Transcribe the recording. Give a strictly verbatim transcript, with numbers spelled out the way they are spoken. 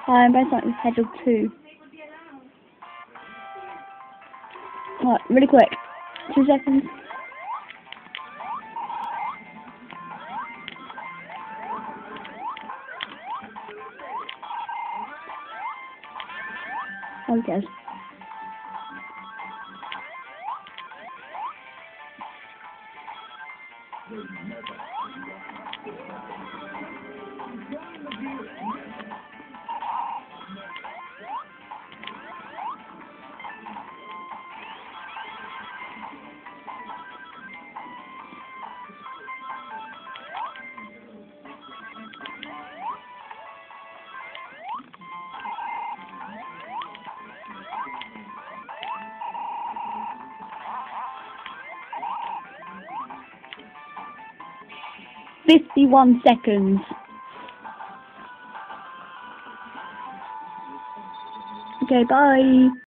Hi, I'm going to start with hedgehog two. Right, really quick. Two seconds. Oh, he cares. Fifty-one seconds. Okay, bye.